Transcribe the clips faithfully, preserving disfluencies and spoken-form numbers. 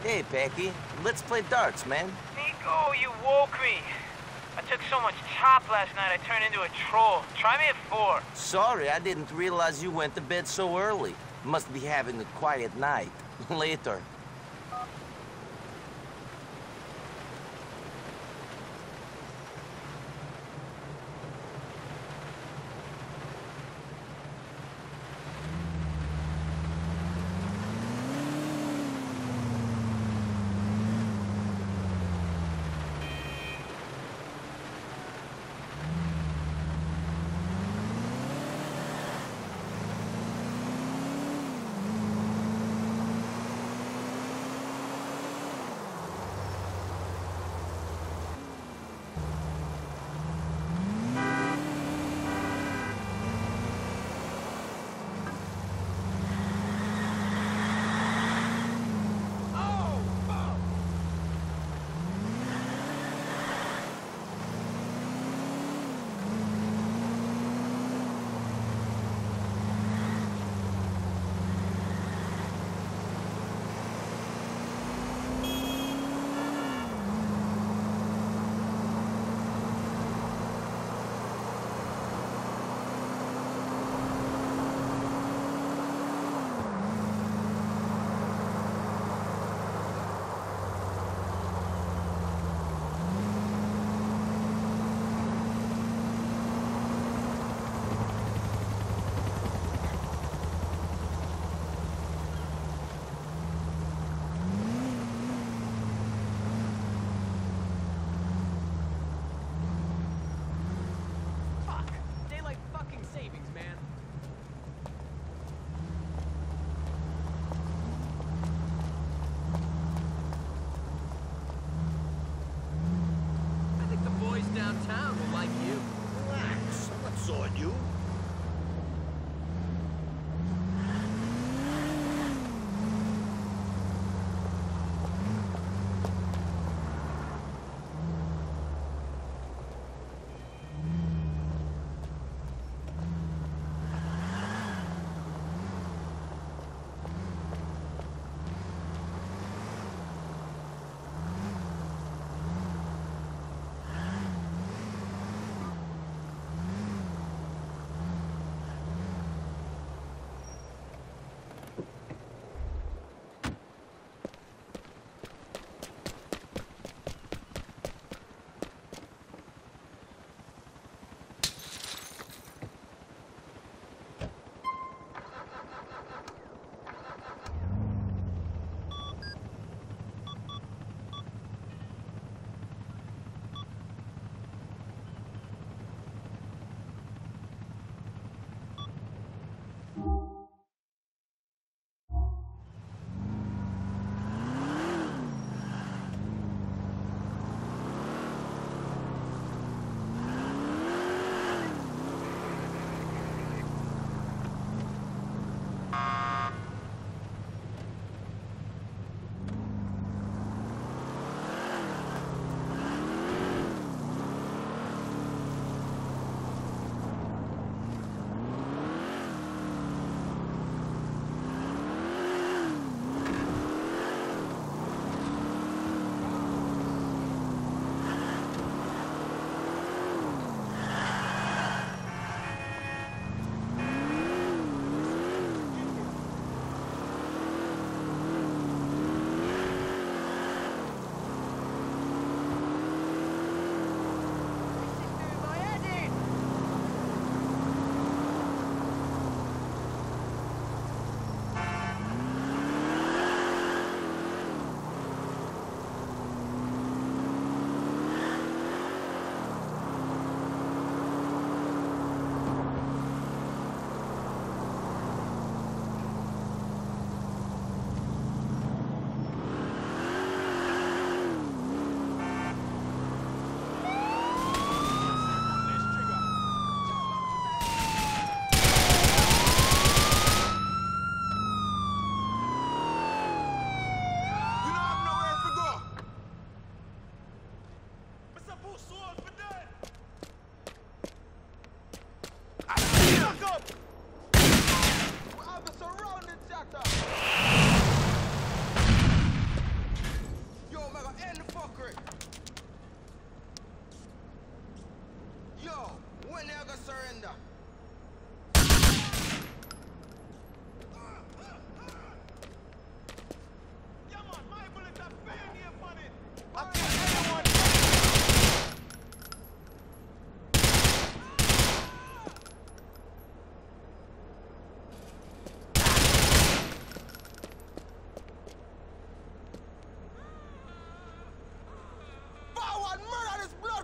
Hey, Packy. Let's play darts, man. Nico, you woke me. I took so much chop last night I turned into a troll. Try me at four. Sorry, I didn't realize you went to bed so early. Must be having a quiet night. Later.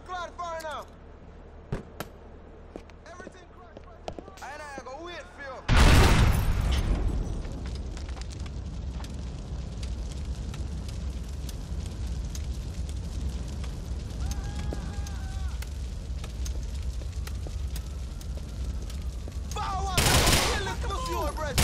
glide far enough. Everything crushed by the I ain't go Whitfield. Forward! Kill this pussy over breast.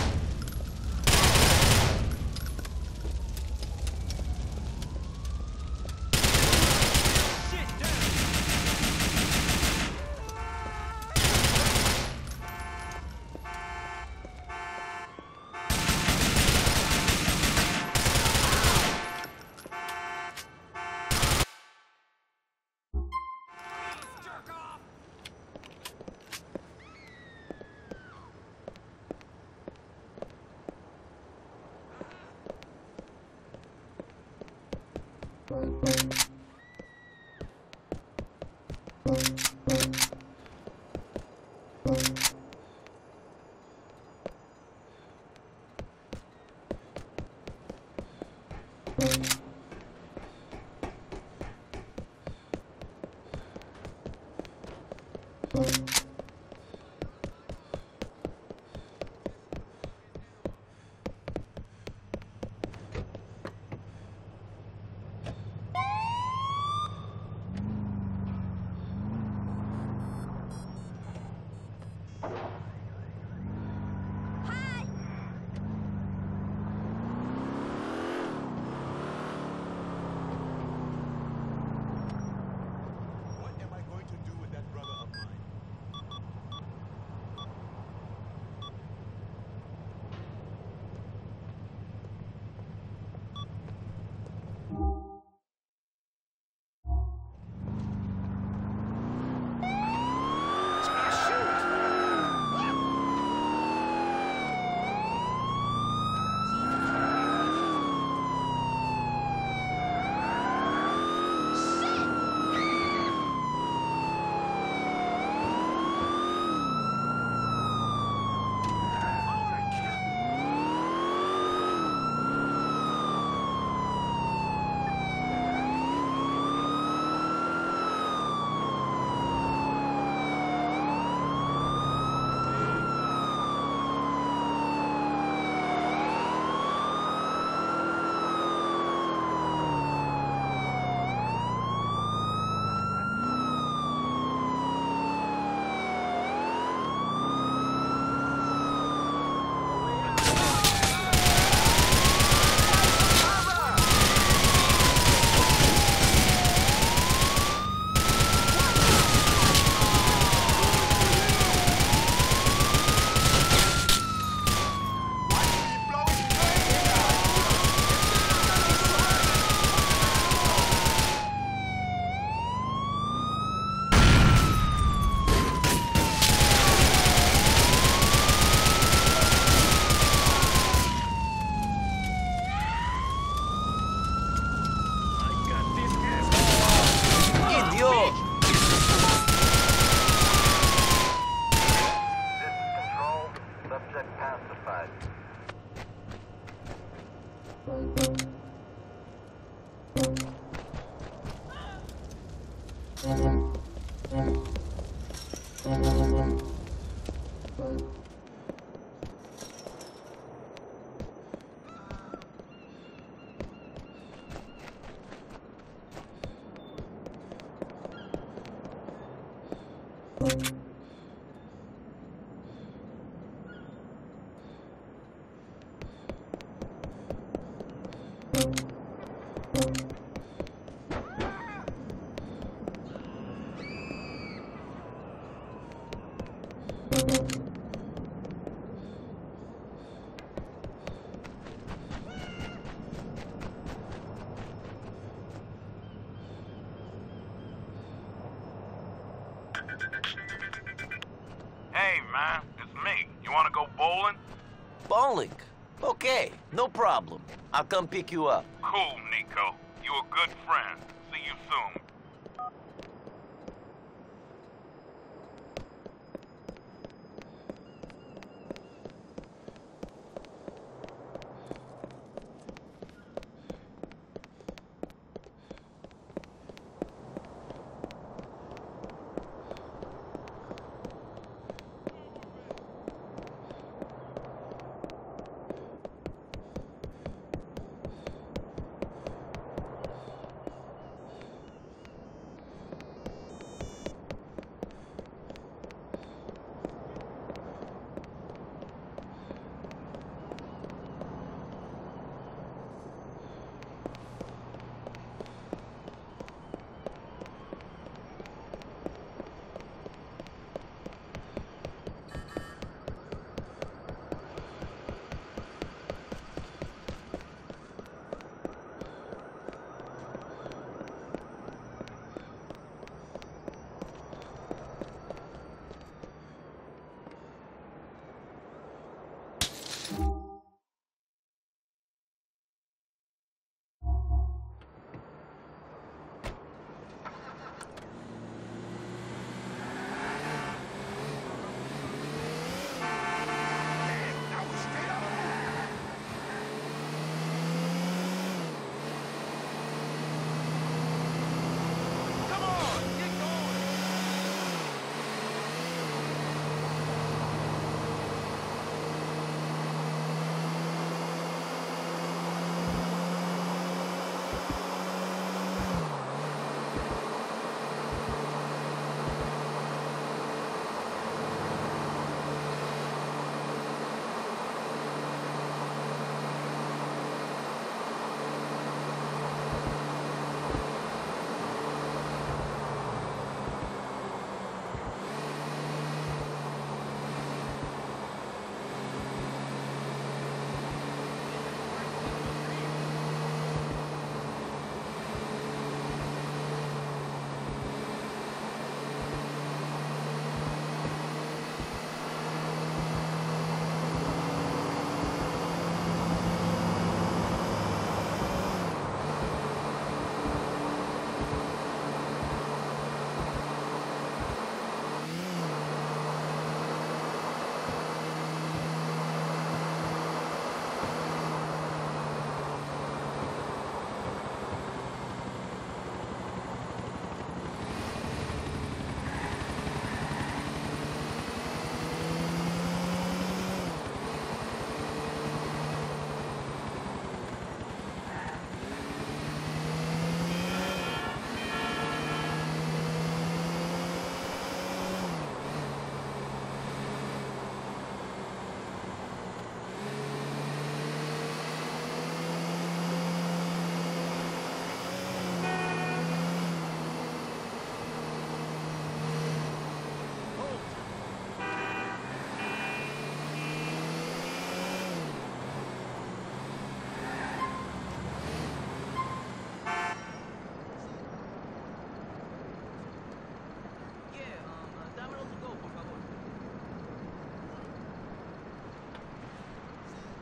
Hey, man, it's me. You want to go bowling? Bowling? Okay, no problem. I'll come pick you up. Cool, Nico. You a good friend. See you soon.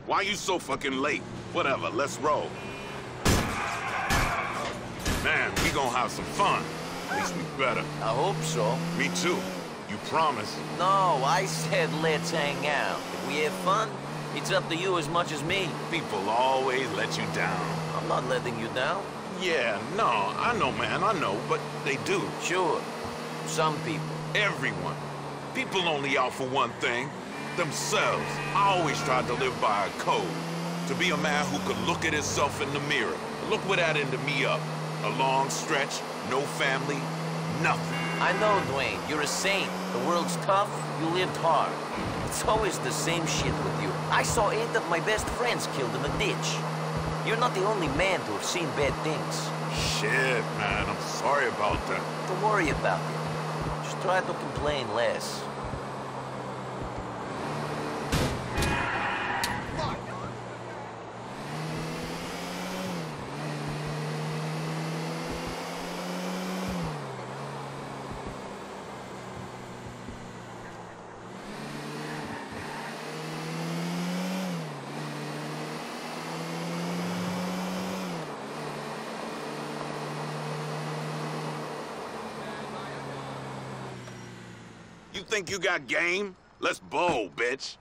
Why you so fucking late? Whatever, let's roll. Man, we gonna have some fun. At least we better. I hope so. Me too. You promise? No, I said let's hang out. If we have fun, it's up to you as much as me. People always let you down. I'm not letting you down. Yeah, no, I know, man, I know, but they do. Sure, some people. Everyone. People only out for one thing. Themselves. I always tried to live by a code. To be a man who could look at himself in the mirror. Look what that ended me up. A long stretch, no family, nothing. I know, Dwayne, you're a saint. The world's tough, you lived hard. It's always the same shit with you. I saw eight of my best friends killed in a ditch. You're not the only man to have seen bad things. Shit, man, I'm sorry about that. Don't worry about it. Just try to complain less. You think you got game? Let's bowl, bitch.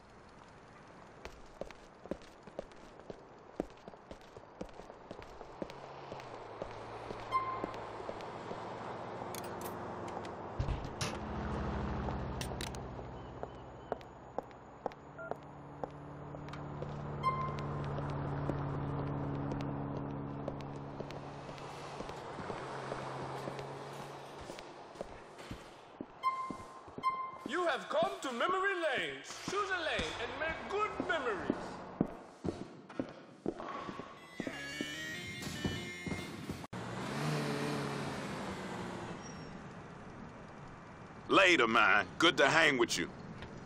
You have come to Memory Lane. Choose a lane and make good memories. Later, man. Good to hang with you.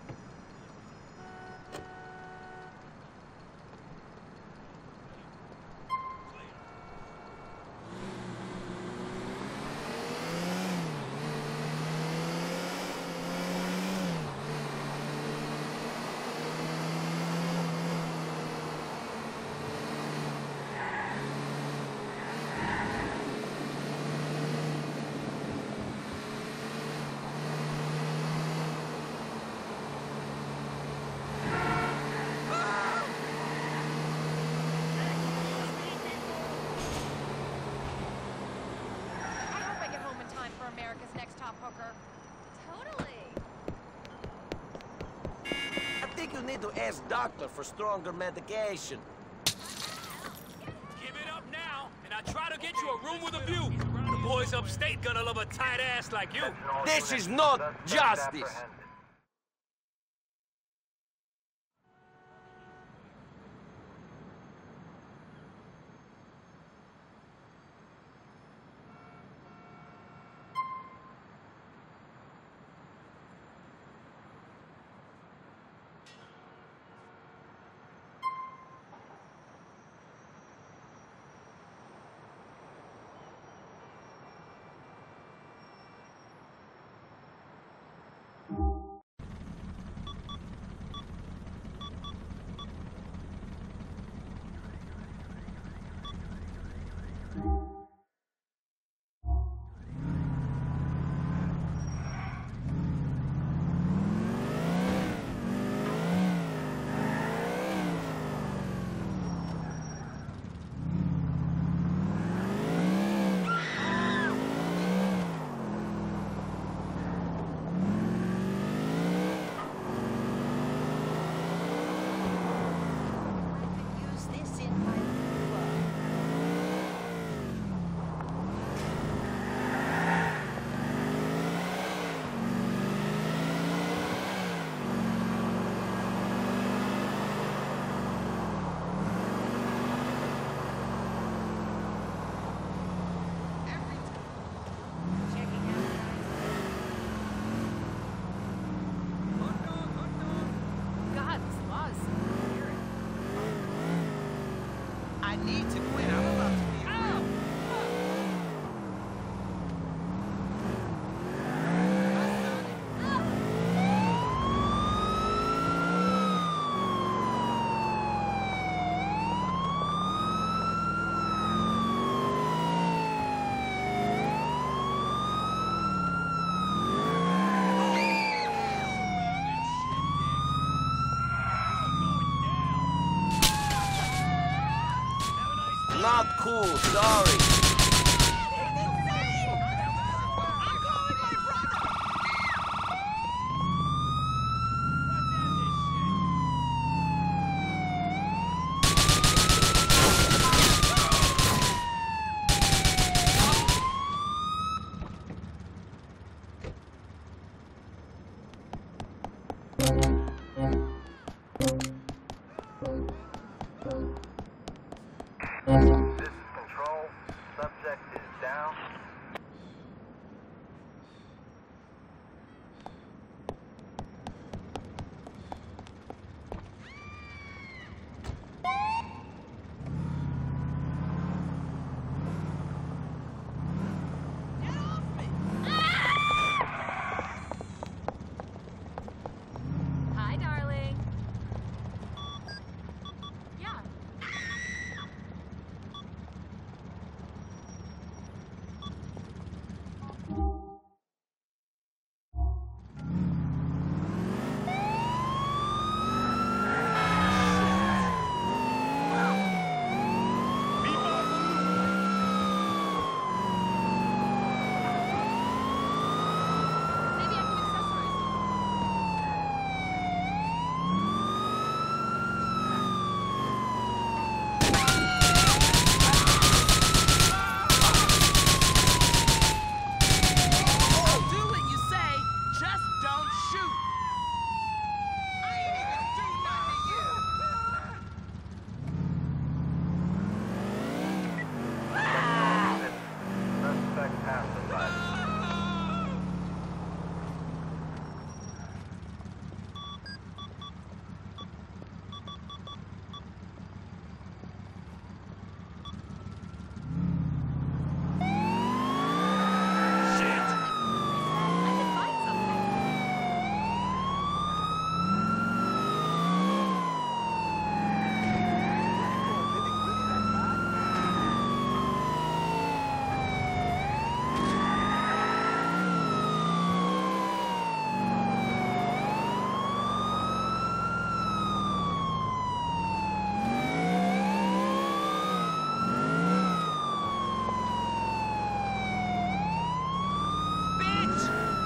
America's Next Top Hooker. Totally. I think you need to ask doctor for stronger medication. Give it up now, and I'll try to get you a room with a view. The boys upstate gonna love a tight ass like you. This is not justice. You Not cool, sorry. This is Control. Subject is down. Hi, darling. Yeah. Maybe I can accessorize it. Oh, do what you say, just don't shoot. I ain't even do nothing to you. Suspect pacified. I could find something. Bitch!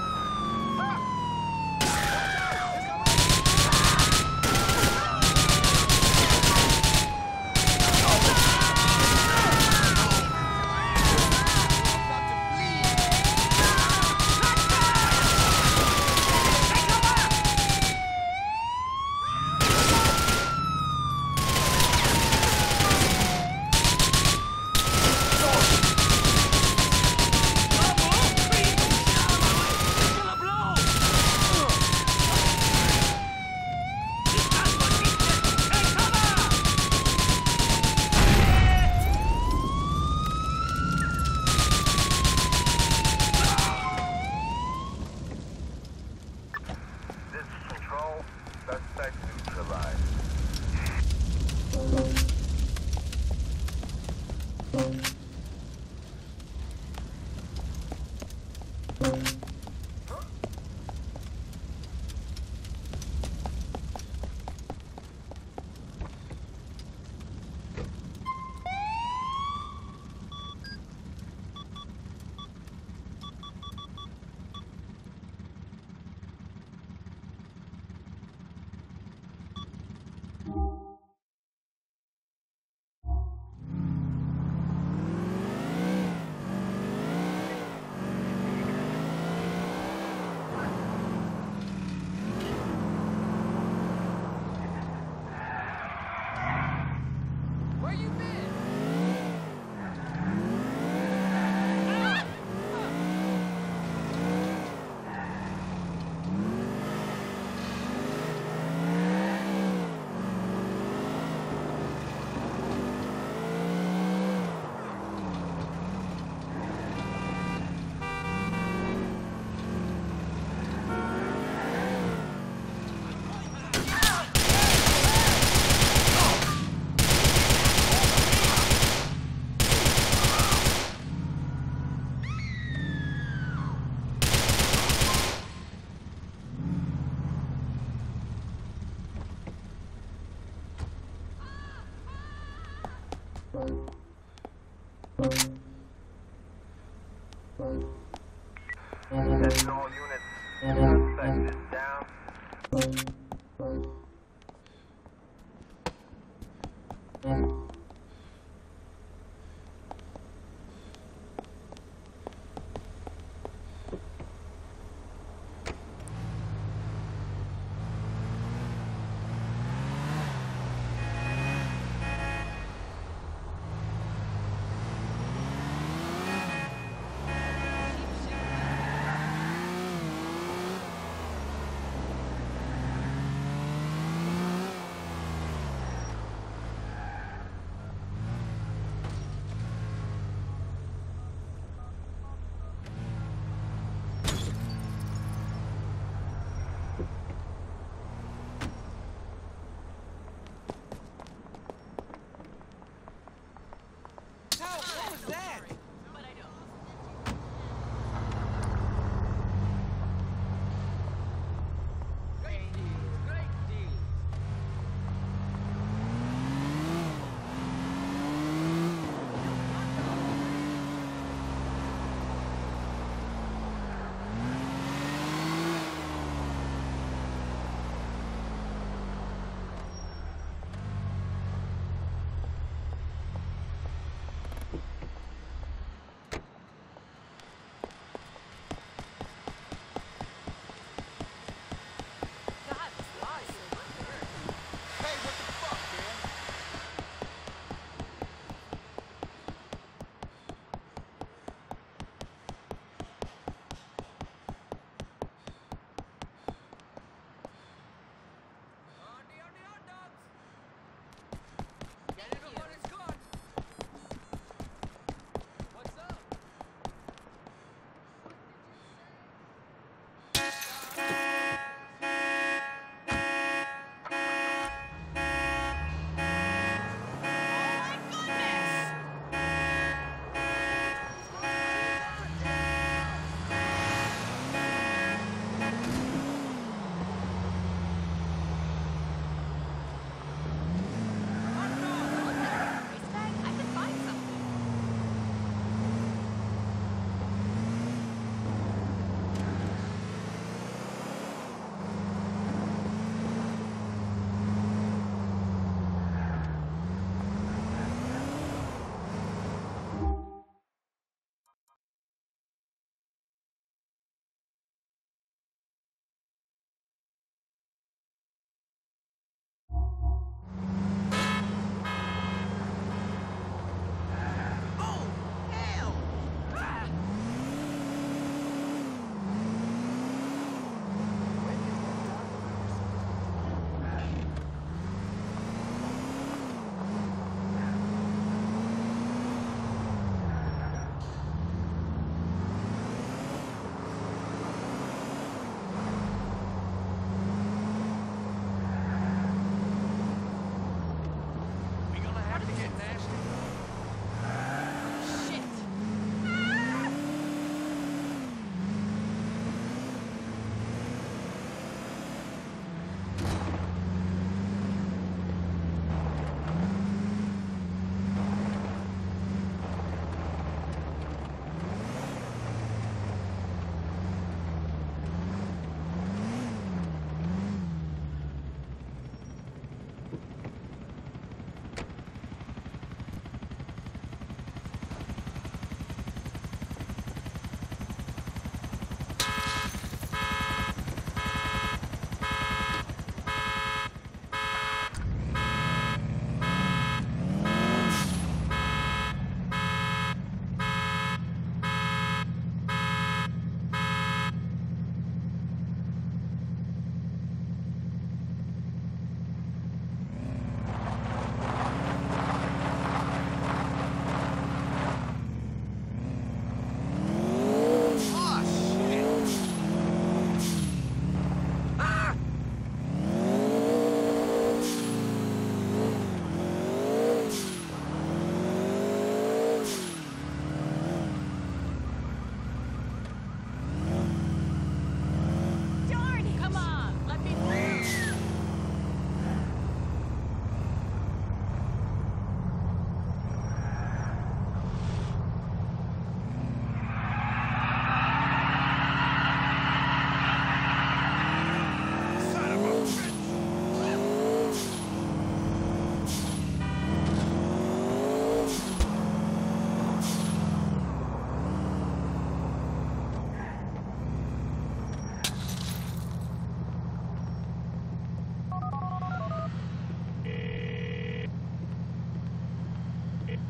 This is Control. Suspect neutralized. Where you been? Attention all units. Suspect is down.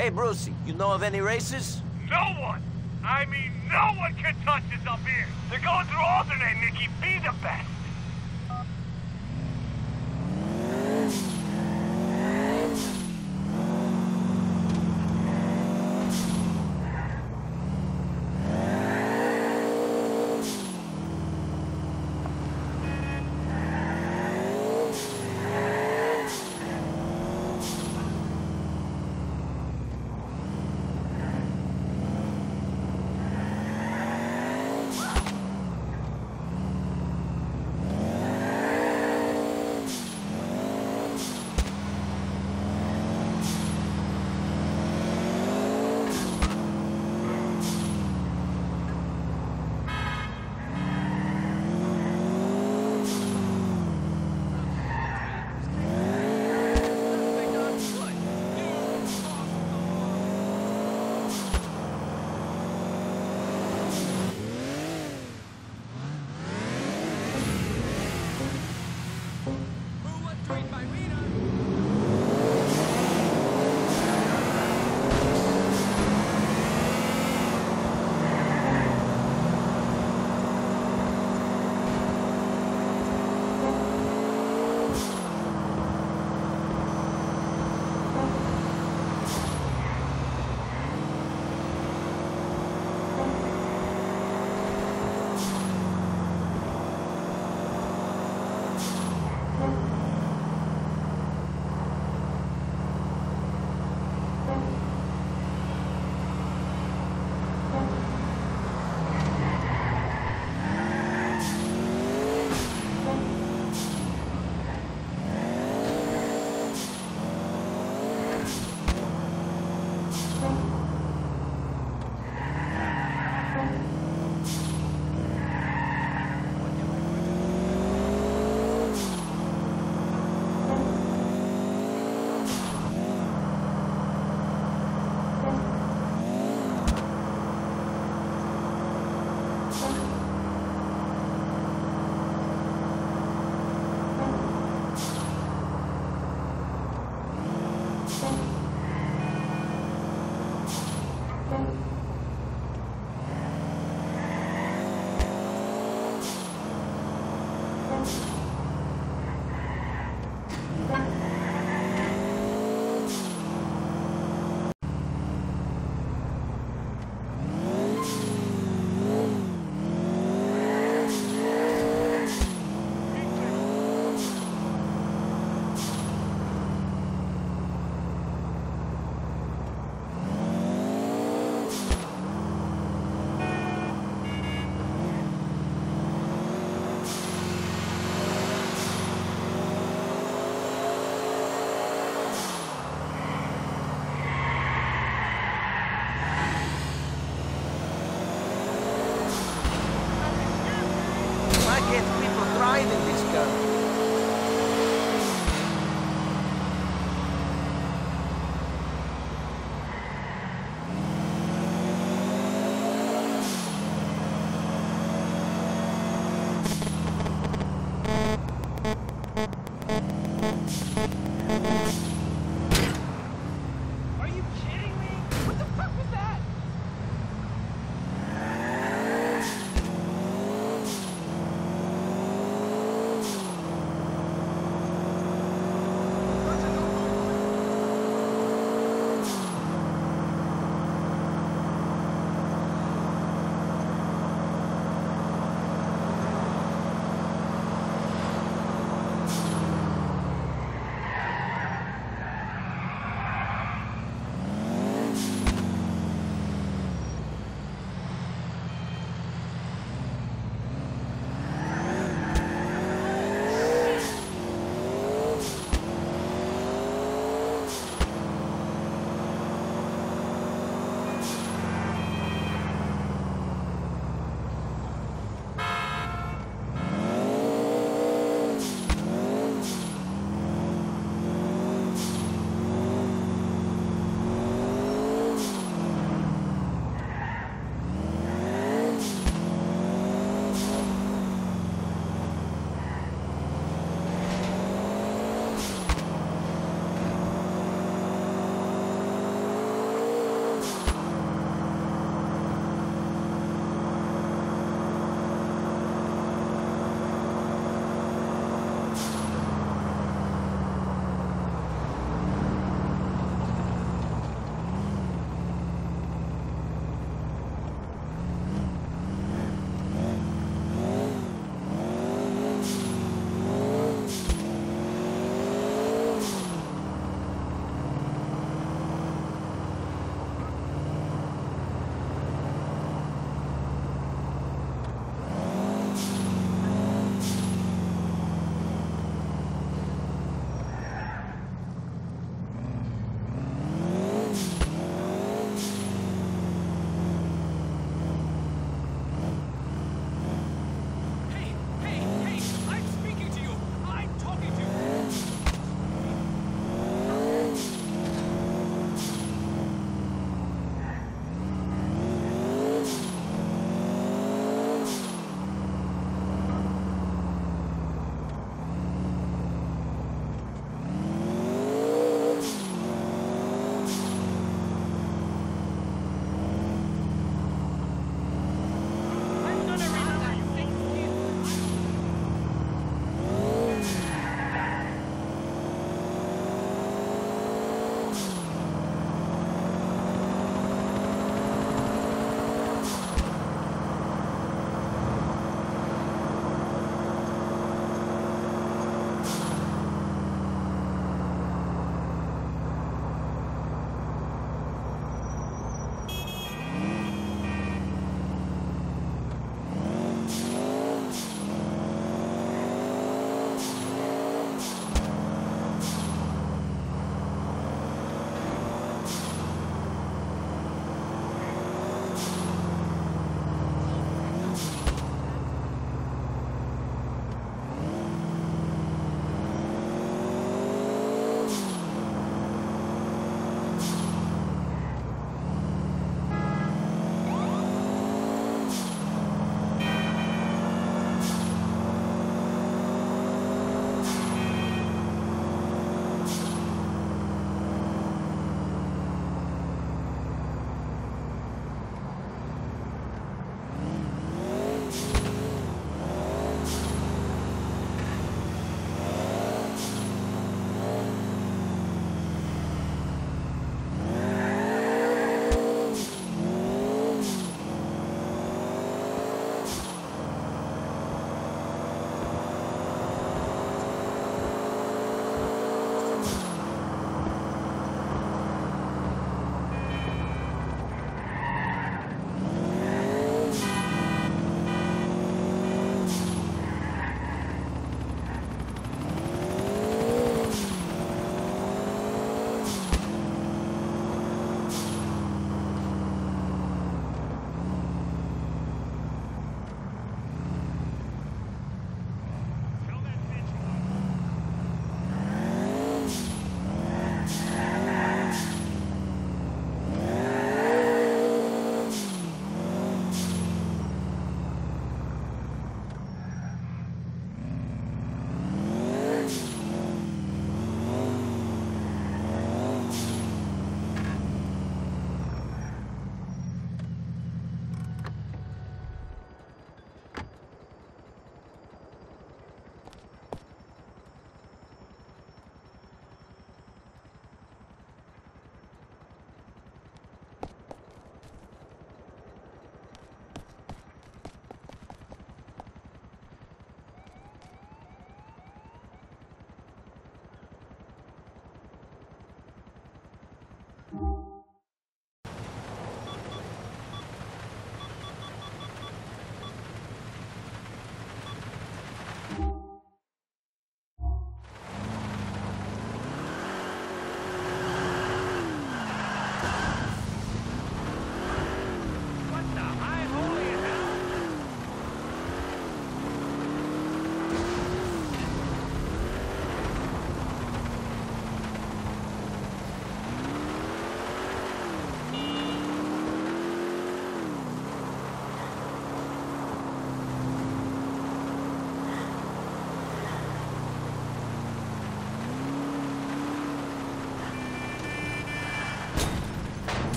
Hey, Brucey, you know of any races? No one! I mean, no one can touch us up here! They're going through alternate, Nicky. Be the best!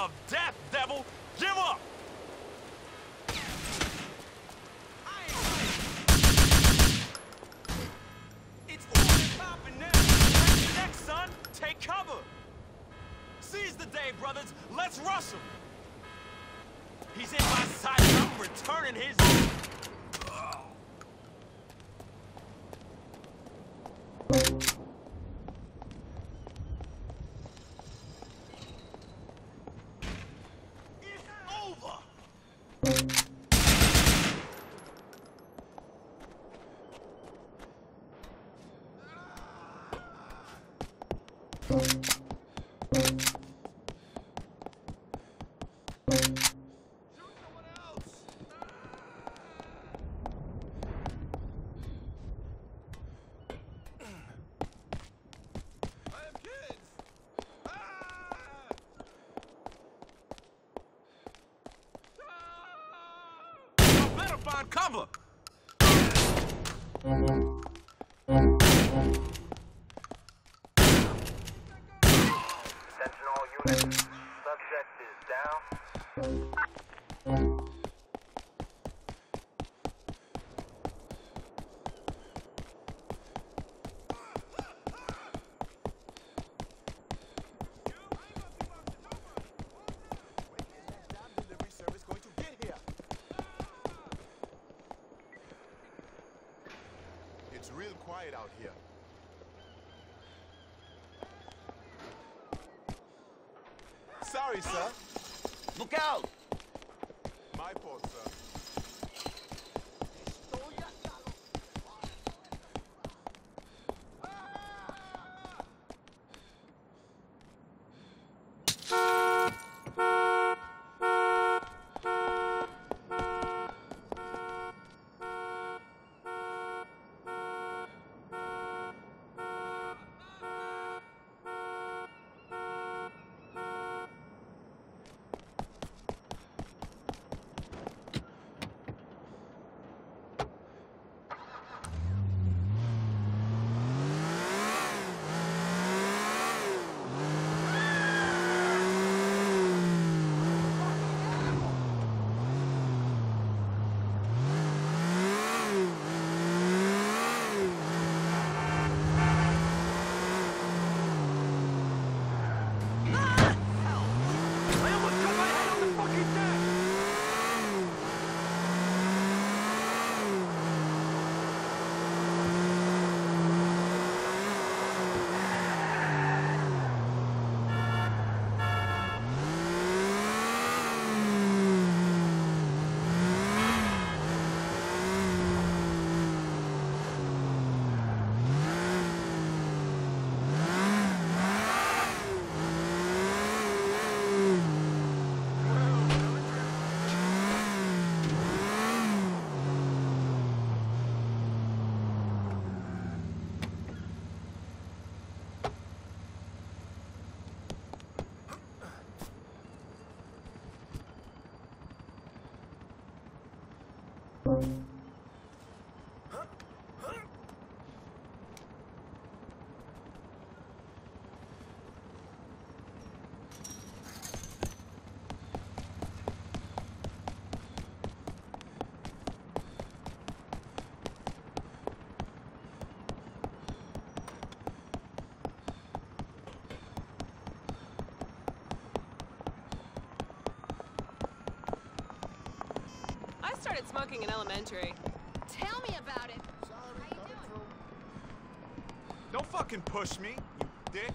of death, devil! Give up! It's all popping now. Take the next, son. Take cover. Seize the day, brothers. Let's rush him. He's in my sight. I'm returning his... Find cover! Attention all units. Subject is down. It's real quiet out here. Sorry, sir. Look out! My fault, sir. I started smoking in elementary. Tell me about it. Don't fucking push me, you dick.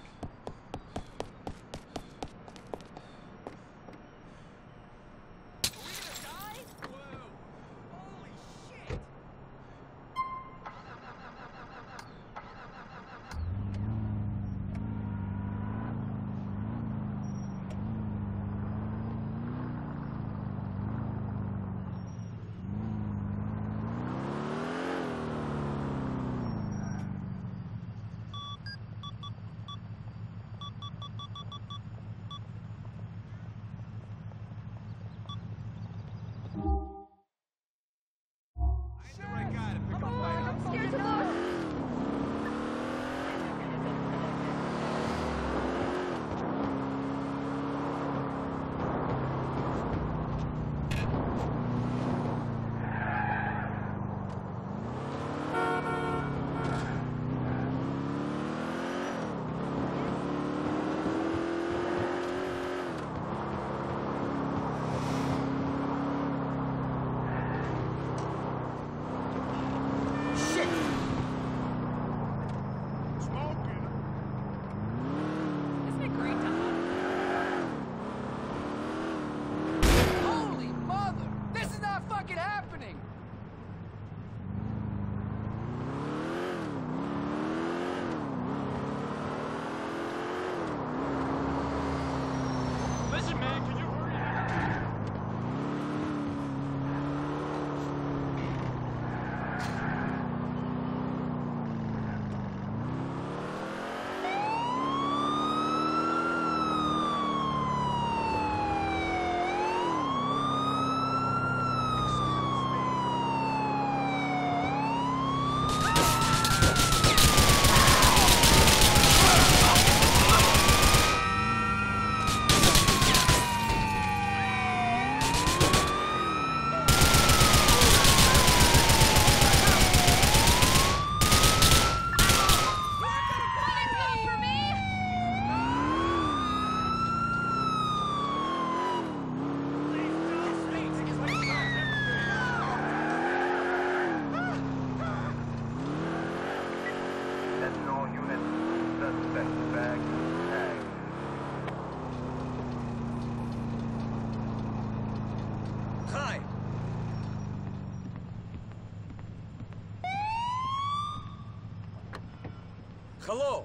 hello.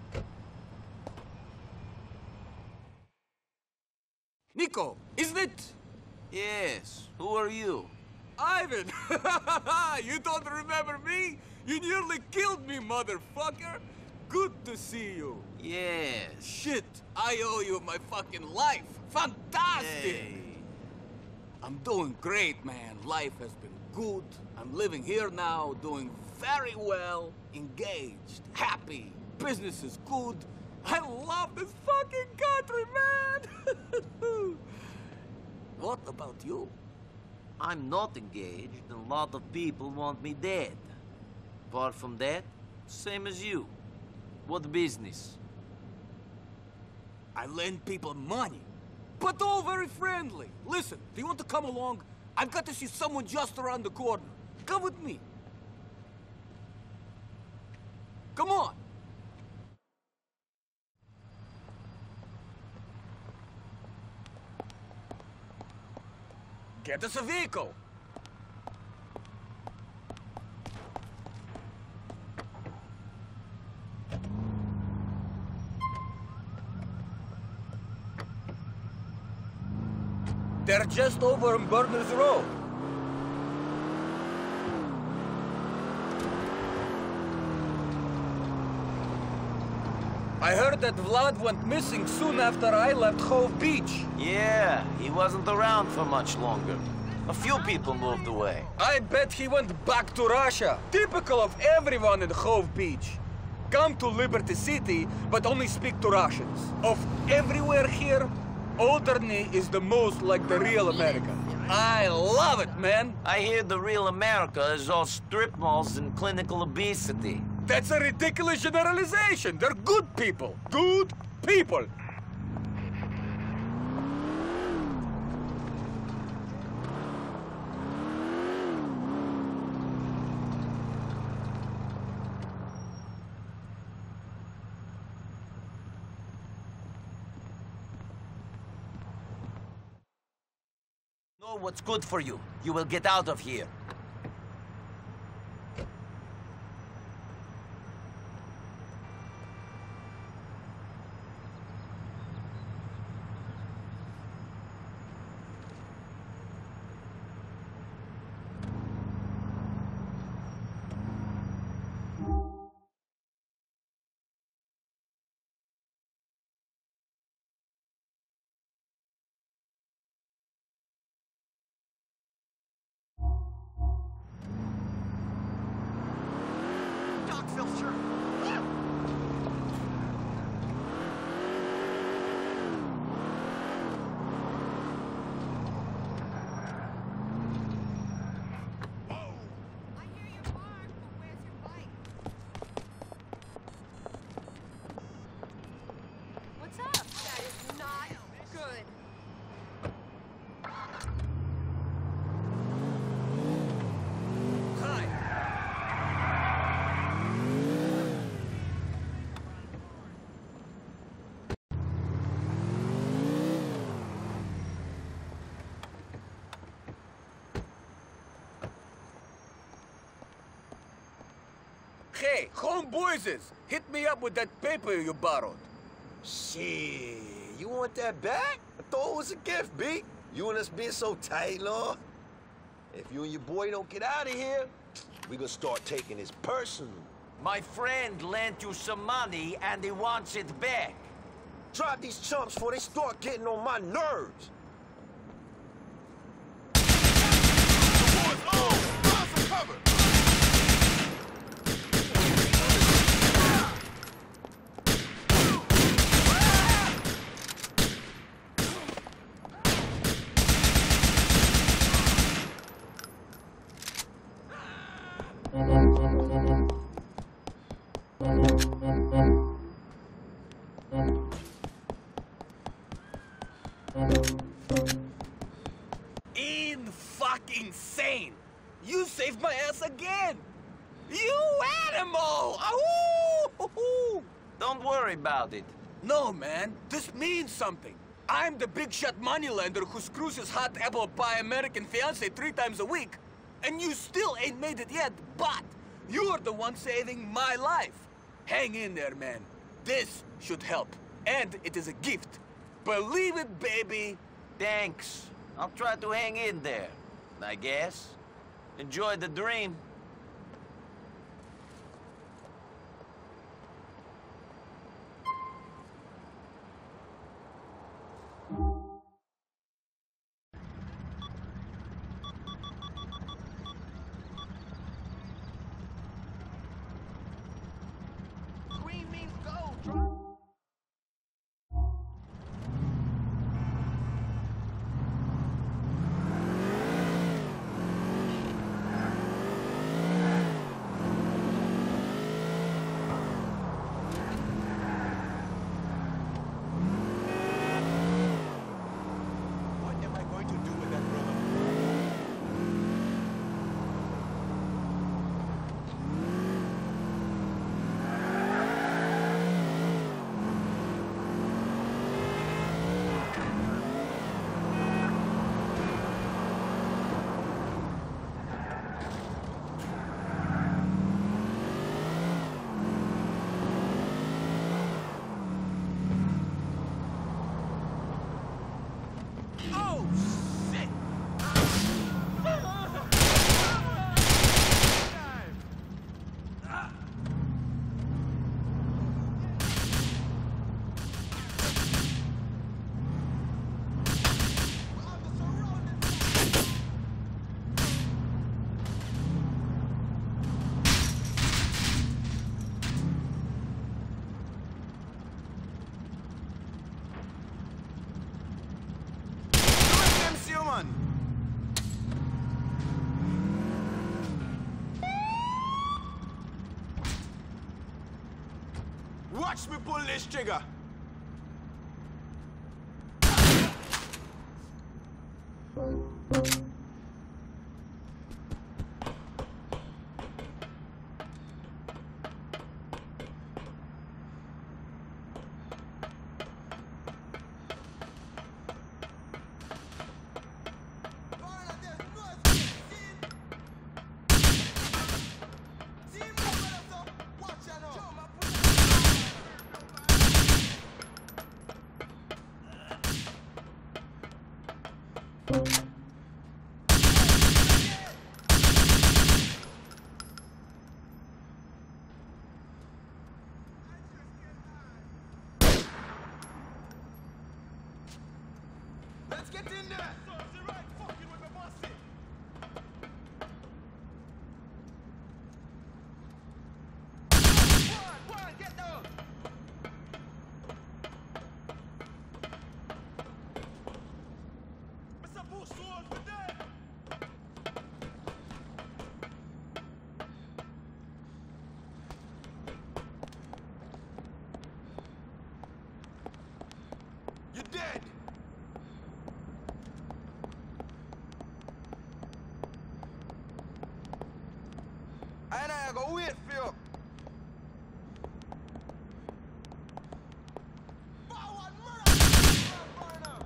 Nico, isn't it? Yes. Who are you? Ivan! You don't remember me? You nearly killed me, motherfucker! Good to see you. Yes. Shit, I owe you my fucking life. Fantastic! Hey. I'm doing great, man. Life has been good. I'm living here now, doing very well, engaged, happy. Business is good. I love this fucking country, man! What about you? I'm not engaged, and a lot of people want me dead. Apart from that, same as you. What business? I lend people money, but all very friendly. Listen, do you want to come along? I've got to see someone just around the corner. Come with me. Come on. Get us a vehicle. They're just over on Burners Road. I heard that Vlad went missing soon after I left Cove Beach. Yeah, he wasn't around for much longer. A few people moved away. I bet he went back to Russia. Typical of everyone in Cove Beach. Come to Liberty City, but only speak to Russians. Of everywhere here, Alderney is the most like the real America. I love it, man. I hear the real America is all strip malls and clinical obesity. That's a ridiculous generalization. They're good people. Good people. Know what's good for you. You will get out of here. Hey, homeboyses, hit me up with that paper you borrowed. Shit, you want that back? I thought it was a gift, B. You and us being so tight, Lord. If you and your boy don't get out of here, we gonna start taking this personal. My friend lent you some money and he wants it back. Drop these chumps before they start getting on my nerves. In-fucking-sane! You saved my ass again! You animal! Ahoo! Don't worry about it. No, man. This means something. I'm the big shot moneylender who screws his hot apple pie American fiancé three times a week. And you still ain't made it yet, but you're the one saving my life. Hang in there, man. This should help. And it is a gift. Believe it, baby. Thanks. I'll try to hang in there, I guess. Enjoy the dream. Green means gold, bro. What am I going to do with that brother? Oh, shit! Watch me pull this trigger. Let's get in there. One, one, get down. Mister Bush, sword for dead. You're dead. And I go wait for you. Forward, murder!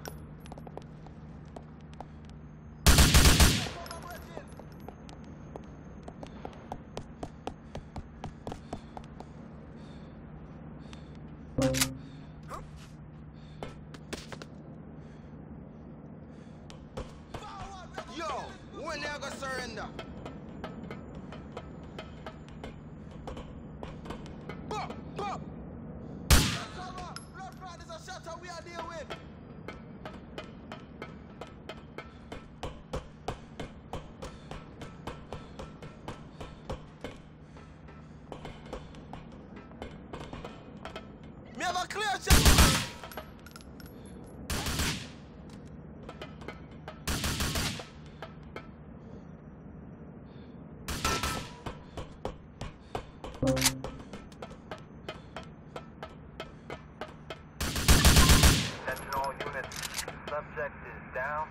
Yo, when they gonna surrender? Bop, bop. Cover, blood pride is a shutter we are dealing with. Me have a clear shot. Attention all units. Subject is down.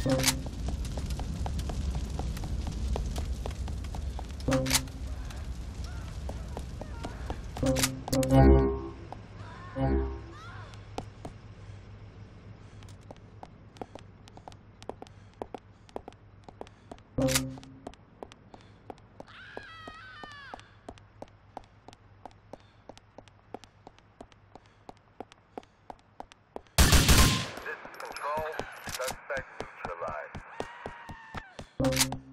Control, suspect neutralized.